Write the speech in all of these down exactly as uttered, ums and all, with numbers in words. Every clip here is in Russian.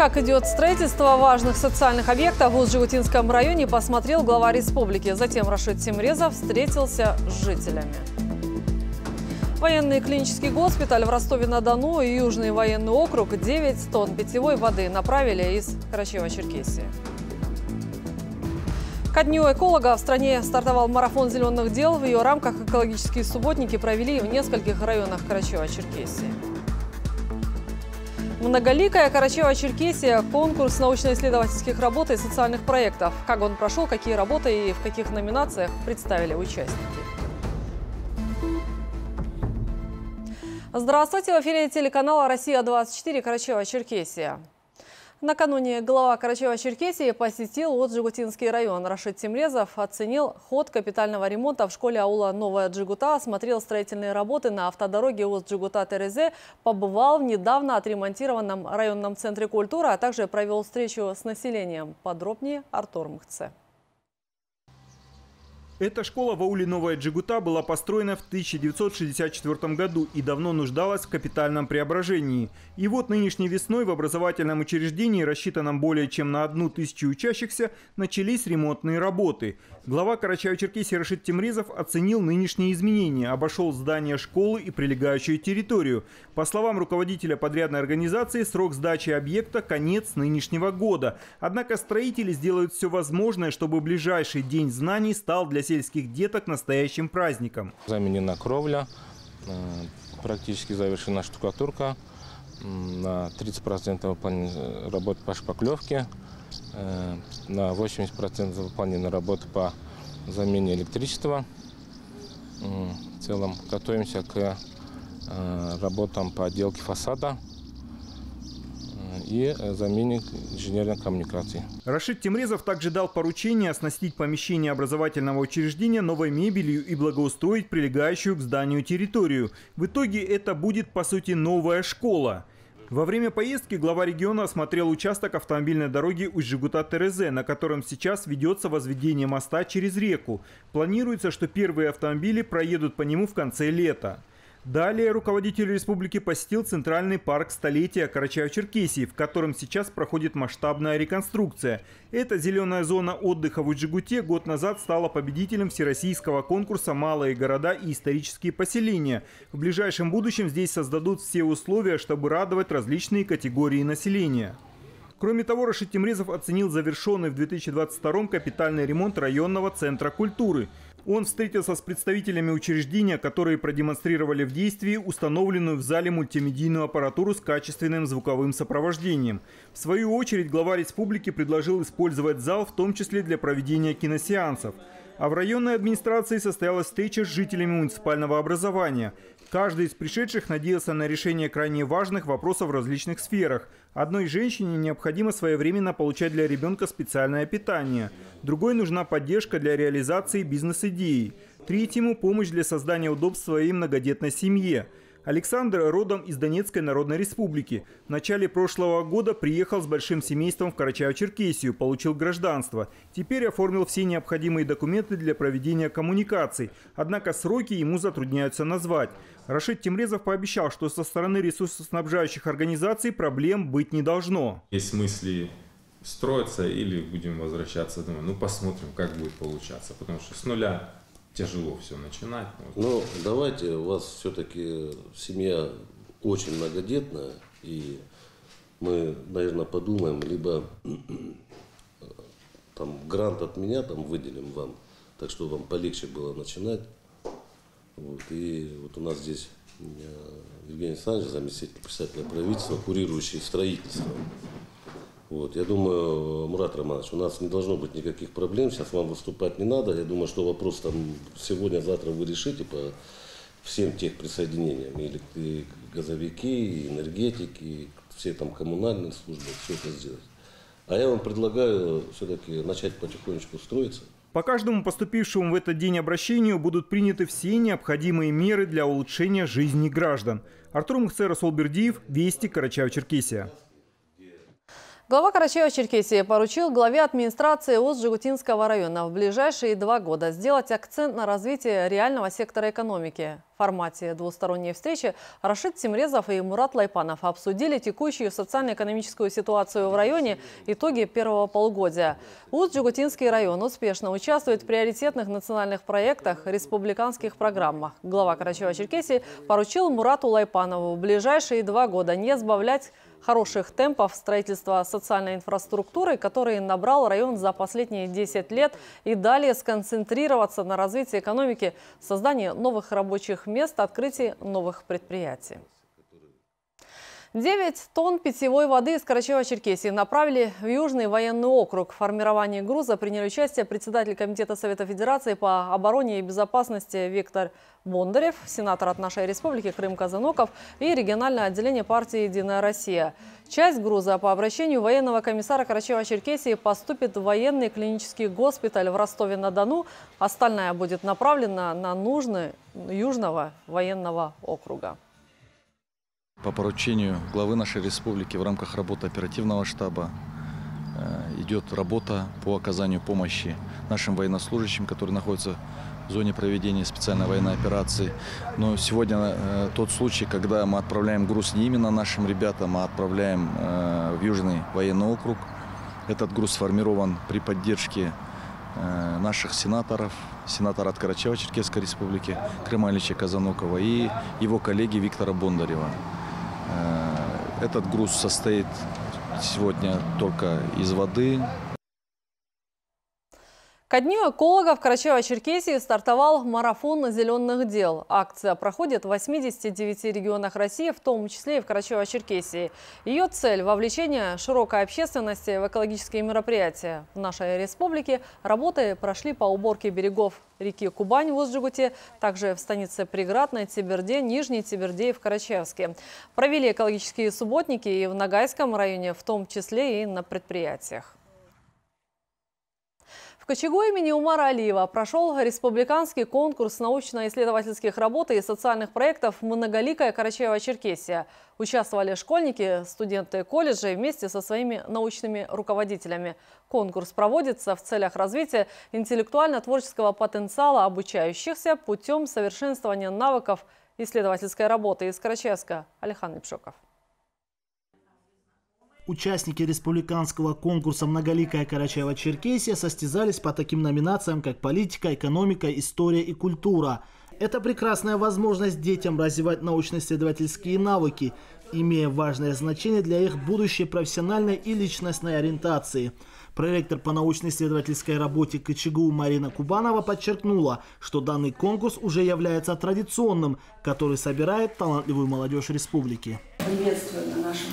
Как идет строительство важных социальных объектов в Усть-Жигутинском районе, посмотрел глава республики. Затем Рашид Тимрезов встретился с жителями. Военный клинический госпиталь в Ростове-на-Дону и Южный военный округ девять тонн питьевой воды направили из Карачаева-Черкесии. Ко дню эколога в стране стартовал марафон зеленых дел. В ее рамках экологические субботники провели в нескольких районах Карачаева-Черкесии. Многоликая Карачаево-Черкесия – конкурс научно-исследовательских работ и социальных проектов. Как он прошел, какие работы и в каких номинациях представили участники. Здравствуйте! В эфире телеканала «Россия-двадцать четыре» Карачаево-Черкесия. Накануне глава Карачаева-Черкесии посетил Усть-Жигутинский район. Рашид Тимрезов оценил ход капитального ремонта в школе аула Новая Джигута, осмотрел строительные работы на автодороге Усть-Джигута-Терезе, побывал в недавно отремонтированном районном центре культуры, а также провел встречу с населением. Подробнее Артур Мхце. Эта школа в ауле Новая Джигута была построена в тысяча девятьсот шестьдесят четвёртом году и давно нуждалась в капитальном преображении. И вот нынешней весной в образовательном учреждении, рассчитанном более чем на одну тысячу учащихся, начались ремонтные работы. Глава Карачаева-Черкесии Рашид Тимрезов оценил нынешние изменения, обошел здание школы и прилегающую территорию. По словам руководителя подрядной организации, срок сдачи объекта – конец нынешнего года. Однако строители сделают все возможное, чтобы ближайший день знаний стал для сельских деток настоящим праздником. Заменена кровля, практически завершена штукатурка, на тридцать процентов работ по шпаклевке, на восемьдесят процентов выполнена работа по замене электричества. В целом готовимся к работам по отделке фасада и замене инженерных коммуникаций. Рашид Тимрезов также дал поручение оснастить помещение образовательного учреждения новой мебелью и благоустроить прилегающую к зданию территорию. В итоге это будет, по сути, новая школа. Во время поездки глава региона осмотрел участок автомобильной дороги Усть-Джигута-Терезе, на котором сейчас ведется возведение моста через реку. Планируется, что первые автомобили проедут по нему в конце лета. Далее руководитель республики посетил Центральный парк столетия Карачаево-Черкесии, в котором сейчас проходит масштабная реконструкция. Эта зеленая зона отдыха в Усть-Джигуте год назад стала победителем всероссийского конкурса «Малые города и исторические поселения». В ближайшем будущем здесь создадут все условия, чтобы радовать различные категории населения. Кроме того, Рашид Тимрезов оценил завершенный в две тысячи двадцать втором капитальный ремонт районного центра культуры. Он встретился с представителями учреждения, которые продемонстрировали в действии установленную в зале мультимедийную аппаратуру с качественным звуковым сопровождением. В свою очередь глава республики предложил использовать зал в том числе для проведения киносеансов. А в районной администрации состоялась встреча с жителями муниципального образования. Каждый из пришедших надеялся на решение крайне важных вопросов в различных сферах. Одной женщине необходимо своевременно получать для ребенка специальное питание. Другой нужна поддержка для реализации бизнес-идеи. Третьему – помощь для создания удобств своей многодетной семье. Александр родом из Донецкой Народной Республики. В начале прошлого года приехал с большим семейством в Карачаево-Черкесию, получил гражданство. Теперь оформил все необходимые документы для проведения коммуникаций. Однако сроки ему затрудняются назвать. Рашид Тимрезов пообещал, что со стороны ресурсоснабжающих организаций проблем быть не должно. Есть мысли строиться или будем возвращаться домой. Ну посмотрим, как будет получаться, потому что с нуля тяжело все начинать. Ну, давайте, у вас все-таки семья очень многодетная, и мы, наверное, подумаем, либо там грант от меня там выделим вам, так что вам полегче было начинать. Вот, и вот у нас здесь Евгений Александрович, заместитель председателя правительства, курирующий строительство. Вот, я думаю, Мурат Романович, у нас не должно быть никаких проблем, сейчас вам выступать не надо. Я думаю, что вопрос там сегодня-завтра вы решите по всем тех присоединениям, или и газовики, и энергетики, и все там коммунальные службы, все это сделать. А я вам предлагаю все-таки начать потихонечку строиться. По каждому поступившему в этот день обращению будут приняты все необходимые меры для улучшения жизни граждан. Артур Мхце, Расул Бердиев, Вести, Карачаево-Черкесия. Глава Карачаева-Черкесии поручил главе администрации Усть-Жигутинского района в ближайшие два года сделать акцент на развитие реального сектора экономики. формате двусторонней встречи Рашид Тимрезов и Мурат Лайпанов обсудили текущую социально-экономическую ситуацию в районе, итоги первого полугодия. Усть-Джугутинский район успешно участвует в приоритетных национальных проектах, республиканских программах. Глава Карачаева-Черкесии поручил Мурату Лайпанову в ближайшие два года не сбавлять хороших темпов строительства социальной инфраструктуры, который набрал район за последние десять лет, и далее сконцентрироваться на развитии экономики, создании новых рабочих мест, открытии новых предприятий. девять тонн питьевой воды из Карачаева-Черкесии направили в Южный военный округ. В формировании груза приняли участие председатель Комитета Совета Федерации по обороне и безопасности Виктор Бондарев, сенатор от нашей республики Крым Казаноков и региональное отделение партии «Единая Россия». Часть груза по обращению военного комиссара Карачаева-Черкесии поступит в военный клинический госпиталь в Ростове-на-Дону. Остальная будет направлена на нужды Южного военного округа. По поручению главы нашей республики в рамках работы оперативного штаба идет работа по оказанию помощи нашим военнослужащим, которые находятся в зоне проведения специальной военной операции. Но сегодня тот случай, когда мы отправляем груз не именно нашим ребятам, а отправляем в Южный военный округ. Этот груз сформирован при поддержке наших сенаторов, сенатора от Карачаево-Черкесской республики Крыма Ильича Казанокова и его коллеги Виктора Бондарева. Этот груз состоит сегодня только из воды. Ко дню эколога в Карачаево-Черкесии стартовал марафон зеленых дел. Акция проходит в восьмидесяти девяти регионах России, в том числе и в Карачаево-Черкесии. Ее цель – вовлечение широкой общественности в экологические мероприятия. В нашей республике работы прошли по уборке берегов реки Кубань в Усть-Джугуте, также в станице Приградной, Теберде, Нижней Теберде и в Карачаевске. Провели экологические субботники и в Ногайском районе, в том числе и на предприятиях. В Кочегу имени Умара Алиева прошел республиканский конкурс научно-исследовательских работ и социальных проектов «Многоликая Карачаева-Черкесия». Участвовали школьники, студенты колледжей вместе со своими научными руководителями. Конкурс проводится в целях развития интеллектуально-творческого потенциала обучающихся путем совершенствования навыков исследовательской работы. Из Карачаевска Алихан Ипшоков. Участники республиканского конкурса «Многоликая Карачаева-Черкесия» состязались по таким номинациям, как политика, экономика, история и культура. Это прекрасная возможность детям развивать научно-исследовательские навыки, имея важное значение для их будущей профессиональной и личностной ориентации. Проректор по научно-исследовательской работе КЧГУ Марина Кубанова подчеркнула, что данный конкурс уже является традиционным, который собирает талантливую молодежь республики. Приветствую на нашем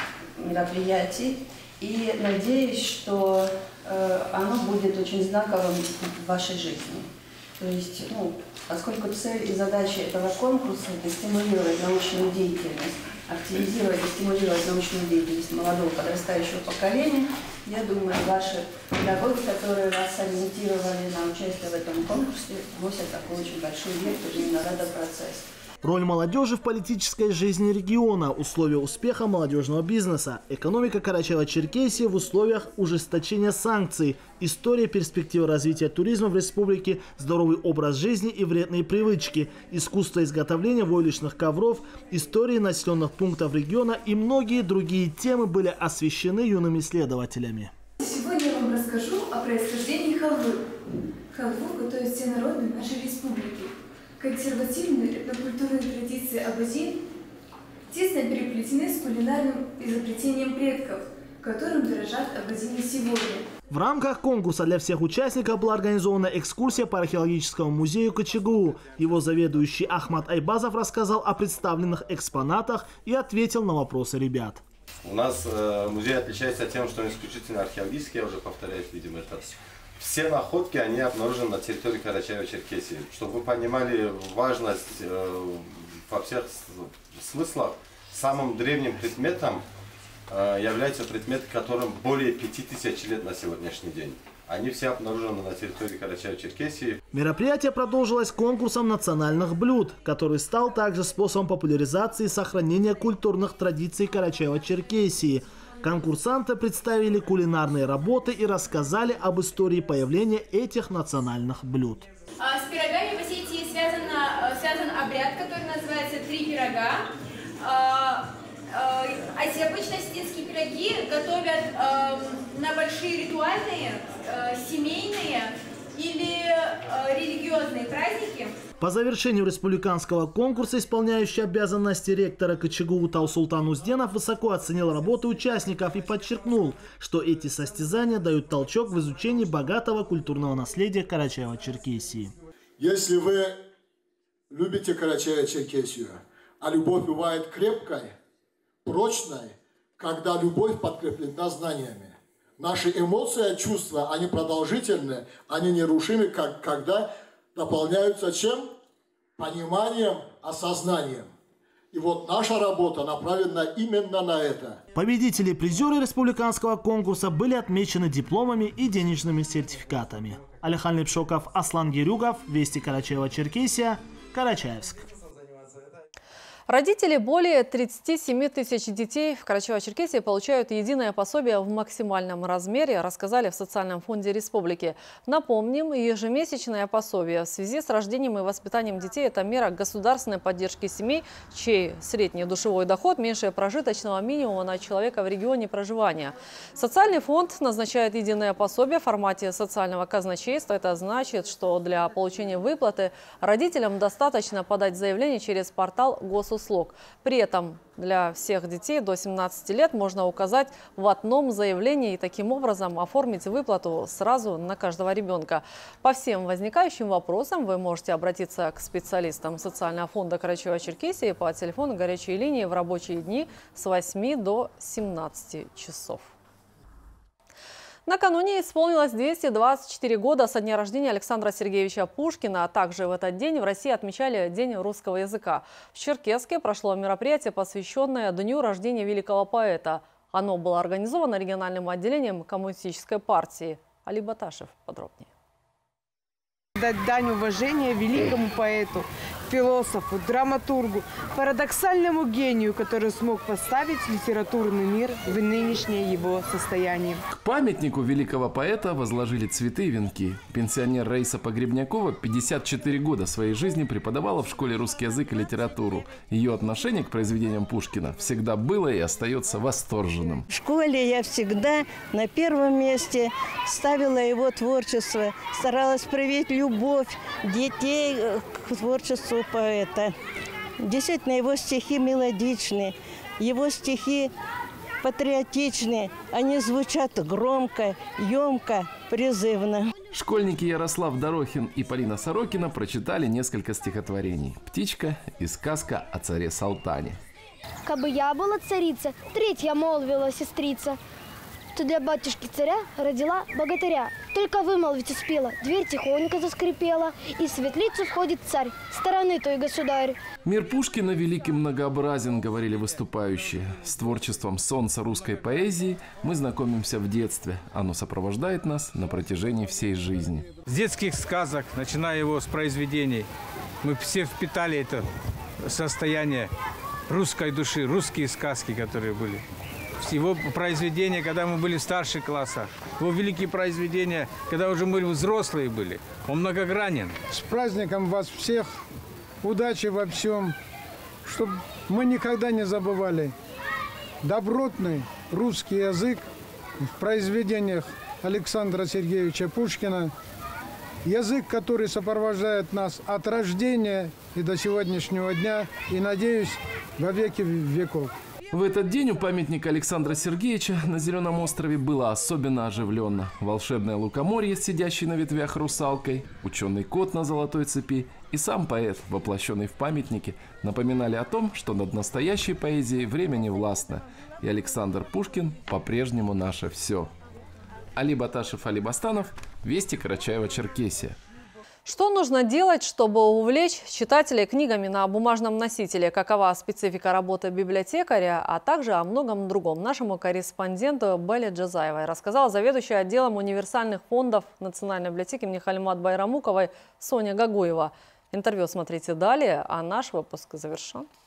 мероприятий и надеюсь, что э, оно будет очень знаковым в вашей жизни. То есть, ну, поскольку цель и задача этого конкурса – это стимулировать научную деятельность, активизировать и стимулировать научную деятельность молодого подрастающего поколения, я думаю, ваши педагоги, которые вас ориентировали на участие в этом конкурсе, носят такой очень большой вектор именно в этот процесс. Роль молодежи в политической жизни региона, условия успеха молодежного бизнеса, экономика Карачаева-Черкесии в условиях ужесточения санкций, история перспективы развития туризма в республике, здоровый образ жизни и вредные привычки, искусство изготовления войлочных ковров, истории населенных пунктов региона и многие другие темы были освещены юными исследователями. Сегодня я вам расскажу о происхождении халвы. Халву готовят все народы нашей республики. Консервативные этнокультурные традиции абазин тесно переплетены с кулинарным изобретением предков, которым дорожат абазины сегодня. В рамках конкурса для всех участников была организована экскурсия по археологическому музею КЧГУ. Его заведующий Ахмад Айбазов рассказал о представленных экспонатах и ответил на вопросы ребят. У нас э, музей отличается тем, что он исключительно археологический, я уже повторяюсь, видимо, это. Все находки, они обнаружены на территории Карачаева-Черкесии. Чтобы вы понимали важность э, во всех смыслах, самым древним предметом э, является предмет, которым более пяти тысяч лет на сегодняшний день. Они все обнаружены на территории Карачаева-Черкесии. Мероприятие продолжилось конкурсом национальных блюд, который стал также способом популяризации и сохранения культурных традиций Карачаева-Черкесии. Конкурсанты представили кулинарные работы и рассказали об истории появления этих национальных блюд. С пирогами в Осетии связан, связан обряд, большие ритуальные, э, семейные или э, религиозные праздники. По завершению республиканского конкурса исполняющий обязанности ректора КЧГУ Таусултан Узденов высоко оценил работу участников и подчеркнул, что эти состязания дают толчок в изучении богатого культурного наследия Карачаево-Черкесии. Если вы любите Карачаево-Черкесию, а любовь бывает крепкой, прочной, когда любовь подкреплена знаниями. Наши эмоции, чувства, они продолжительны, они нерушимы, как, когда дополняются чем? Пониманием, осознанием. И вот наша работа направлена именно на это. Победители и призеры республиканского конкурса были отмечены дипломами и денежными сертификатами. Алихан Лепшоков, Аслан Герюгов, Вести Карачаево-Черкесия, Карачаевск. Родители более тридцати семи тысяч детей в Карачаево-Черкесии получают единое пособие в максимальном размере, рассказали в Социальном фонде республики. Напомним, ежемесячное пособие в связи с рождением и воспитанием детей – это мера государственной поддержки семей, чей средний душевой доход меньше прожиточного минимума на человека в регионе проживания. Социальный фонд назначает единое пособие в формате социального казначейства. Это значит, что для получения выплаты родителям достаточно подать заявление через портал госуслуг. При этом для всех детей до семнадцати лет можно указать в одном заявлении и таким образом оформить выплату сразу на каждого ребенка. По всем возникающим вопросам вы можете обратиться к специалистам Социального фонда Карачаево-Черкесии по телефону горячей линии в рабочие дни с восьми до семнадцати часов. Накануне исполнилось двести двадцать четыре года со дня рождения Александра Сергеевича Пушкина, а также в этот день в России отмечали День русского языка. В Черкесске прошло мероприятие, посвященное дню рождения великого поэта. Оно было организовано региональным отделением Коммунистической партии. Али Баташев подробнее. Дать дань уважения великому поэту, философу, драматургу, парадоксальному гению, который смог поставить литературный мир в нынешнее его состояние. К памятнику великого поэта возложили цветы и венки. Пенсионер Раиса Погребнякова пятьдесят четыре года своей жизни преподавала в школе русский язык и литературу. Ее отношение к произведениям Пушкина всегда было и остается восторженным. В школе я всегда на первом месте ставила его творчество, старалась проявить любовь детей к творчеству поэта. Действительно, его стихи мелодичны, его стихи патриотичны, они звучат громко, емко, призывно. Школьники Ярослав Дорохин и Полина Сорокина прочитали несколько стихотворений «Птичка» и сказка о царе Салтане. «Кабы я была царица, третья молвила сестрица, то для батюшки царя родила богатыря. Только вымолвить успела, дверь тихонько заскрипела, и в светлицу входит царь, стороны той государь». Мир Пушкина велик и многообразен, говорили выступающие. С творчеством солнца русской поэзии мы знакомимся в детстве. Оно сопровождает нас на протяжении всей жизни. С детских сказок, начиная его с произведений, мы все впитали это состояние русской души, русские сказки, которые были. Его произведения, когда мы были в старших классах, его великие произведения, когда уже мы взрослые были. Он многогранен. С праздником вас всех! Удачи во всем! Чтобы мы никогда не забывали добротный русский язык в произведениях Александра Сергеевича Пушкина. Язык, который сопровождает нас от рождения и до сегодняшнего дня, и, надеюсь, во веки веков. В этот день у памятника Александра Сергеевича на Зеленом острове было особенно оживленно. Волшебное лукоморье, сидящий на ветвях русалкой, ученый кот на золотой цепи и сам поэт, воплощенный в памятнике, напоминали о том, что над настоящей поэзией время не властно, и Александр Пушкин по-прежнему наше все. Али Баташев, Али Бастанов, Вести Карачаево-Черкесия. Что нужно делать, чтобы увлечь читателей книгами на бумажном носителе? Какова специфика работы библиотекаря, а также о многом другом нашему корреспонденту Белле Джазаевой рассказала заведующая отделом универсальных фондов Национальной библиотеки имени Халимат Байрамуковой Соня Гагуева. Интервью смотрите далее, а наш выпуск завершен.